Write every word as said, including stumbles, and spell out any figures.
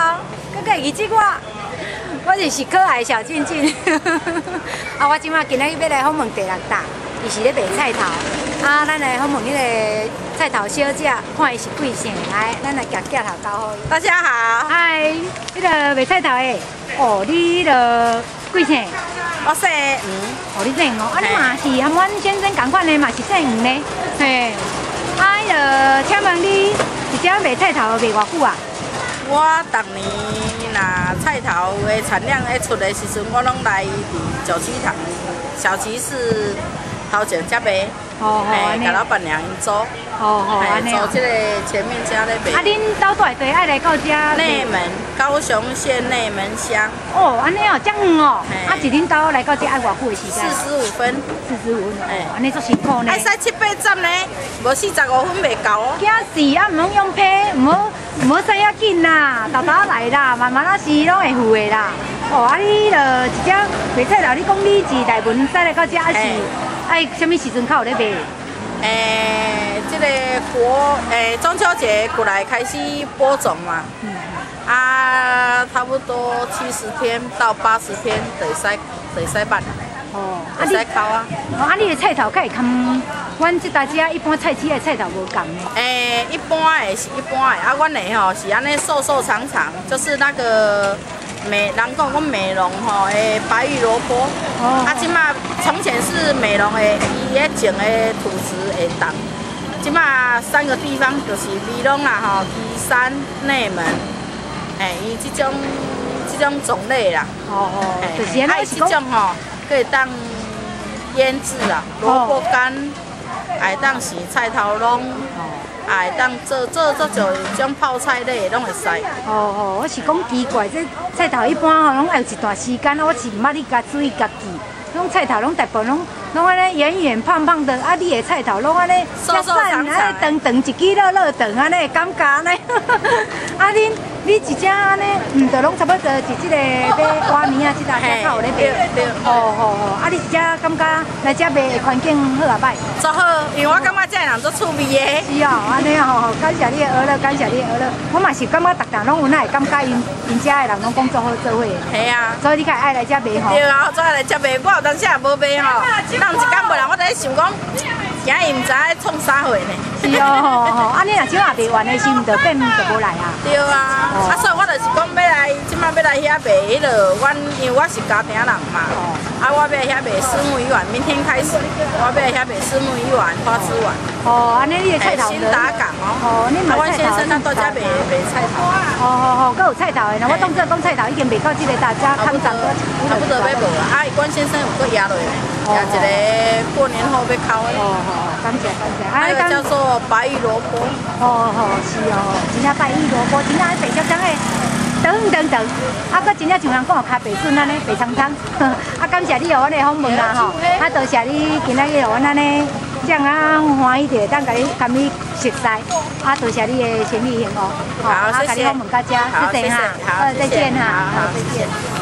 哦，佮佮记住我，我就是可爱小静静。啊，我今仔今日要来访问第六大，伊是咧卖菜头。啊，咱来访问迄个菜头小姐，看伊是贵姓，来，咱来夹夹头交互伊。 大家好， 嗨，迄个卖菜头的，哦，你迄个贵姓？ 我姓吴。 哦，你姓吴，啊，你嘛是和阮先生同款的嘛，是姓吴呢？嘿。啊，迄个，请问你一只卖菜头卖偌久啊？ 我逐年若菜头的产量一出的时阵，我拢来伫九旗塘小集市头前才卖。哦哦，安尼。甲老板娘因做。哦哦，安尼。做即个前面家咧卖。 啊，恁兜大地爱来到遮？ 内门，高雄县内门乡。 哦，安尼哦，遮远哦。啊，一恁兜来到遮爱偌久的时间？ 四十五分。四十五分。 哎，安尼足辛苦呢。 爱使七八站呢，无四十五分袂够哦。 惊死啊！唔通用批，唔好唔好使遐紧啦，豆豆来啦，慢慢啊是拢会付的啦。哦，啊你着一只卖菜头，你讲你是内门驶来到遮，还是爱什么时阵较有咧卖？ 诶，这个国诶中秋节过来开始播种嘛，嗯、啊，差不多七十天到八十天就会使就会使办。哦，啊你烤啊？ 哦，啊你的菜头，佮会跟阮即搭遮一般菜市的菜头无共呢？ 诶，一般的是一般的，啊，阮的吼是安尼瘦瘦长长，就是那个美，人讲讲美容吼诶白玉萝卜。哦。啊，即马从前是美容的，伊迄种的土质会重。即马三个地方就是美容啦吼，旗山、内门，诶，伊即种即种种类啦。哦哦。就是安尼。啊，即种吼。可以当腌制啦，萝卜干，也当是菜头拢，也当做做做就种泡菜类拢会使。 哦哦，我是讲奇怪，这菜头一般吼拢要有一段时间，我是毋捌你家注意家己。拢菜头拢大部分拢拢安尼圆圆胖胖的，啊，你的菜头拢安尼瘦瘦长长，安尼长长一支乐乐长安尼，感觉安尼。啊，恁你一只安尼，嗯，就拢差不多是即个要qua年啊，即搭才较有咧卖。对。哦哦哦，啊，你一只感觉来遮卖的环境好啊歹？ 足好，因为我感觉遮人足趣味的。 是哦，安尼哦，感谢你的娱乐，感谢你的娱乐。我嘛是感觉逐项拢有哪会感觉因因遮的人拢讲做好做伙的。 系啊。 所以你较爱来遮卖吼。 对啊，做爱来遮卖，我有当时也无卖吼。当一工无人，我在想讲，今日唔知爱创啥货呢？ 是哦吼吼，啊你若少也卖完的时，毋就变就无来啊？ 对啊，啊所以我就是讲要来，即摆要来遐卖迄落，阮因为我是家庭人嘛，啊我要遐卖虱目鱼丸，明天开始，我要遐卖虱目鱼丸、花枝丸。 哦，安尼你的菜头新达港哦。哦， 你卖菜头。 阮先生他到遮卖卖菜头。 哦哦哦，佮有菜头的，那我当做讲菜头已经卖到即个大家看涨多， 差不多要无啦。啊，阮先生有搁压落来，压一个过年后要烤的。哦哦， 感谢感谢。 那个叫做白玉萝卜。 哦哦，是哦，真正白玉萝卜，真正白色色的，长长长，啊，佮真正像人讲咖白笋安尼，白葱葱。啊，感谢你互阮的访问啦吼，啊，多谢你今仔日互阮安尼。这样啊，欢喜着当甲你甲你熟悉，啊，多谢你的心意幸福， 好，谢谢， 好，甲你访问到遮，谢谢哈，好，再见哈，好，再见。